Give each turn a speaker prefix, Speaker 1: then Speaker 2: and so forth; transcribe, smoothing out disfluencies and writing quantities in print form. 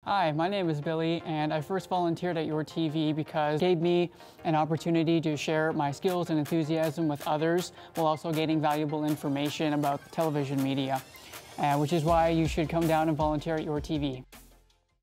Speaker 1: Hi, my name is Billy, and I first volunteered at YourTV because it gave me an opportunity to share my skills and enthusiasm with others while also gaining valuable information about television media, which is why you should come down and volunteer at YourTV.